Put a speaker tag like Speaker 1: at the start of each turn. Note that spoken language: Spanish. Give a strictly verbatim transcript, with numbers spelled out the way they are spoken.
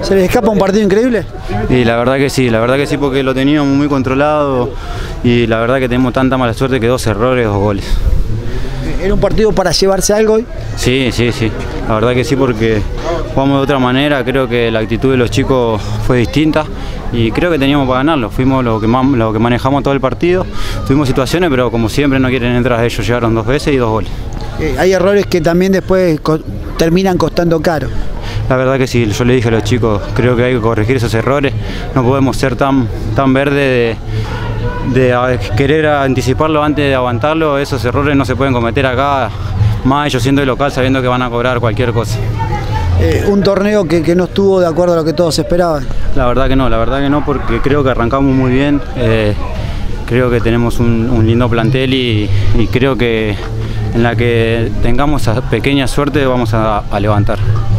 Speaker 1: ¿Se les escapa un partido increíble?
Speaker 2: Y la verdad que sí, la verdad que sí, porque lo teníamos muy controlado y la verdad que tenemos tanta mala suerte que dos errores, dos goles.
Speaker 1: ¿Era un partido para llevarse algo hoy?
Speaker 2: Sí, sí, sí, la verdad que sí, porque jugamos de otra manera, creo que la actitud de los chicos fue distinta y creo que teníamos para ganarlo, fuimos lo que, más, lo que manejamos todo el partido, tuvimos situaciones, pero como siempre no quieren entrar, ellos llegaron dos veces y dos goles.
Speaker 1: Eh, hay errores que también después co terminan costando caro.
Speaker 2: La verdad que sí, yo le dije a los chicos, creo que hay que corregir esos errores, no podemos ser tan, tan verdes de, de querer anticiparlo antes de aguantarlo, esos errores no se pueden cometer acá, más ellos siendo el local sabiendo que van a cobrar cualquier cosa.
Speaker 1: Eh, un torneo que, que no estuvo de acuerdo a lo que todos esperaban.
Speaker 2: La verdad que no, la verdad que no, porque creo que arrancamos muy bien, eh, creo que tenemos un, un lindo plantel y, y creo que en la que tengamos esa pequeña suerte vamos a, a levantar.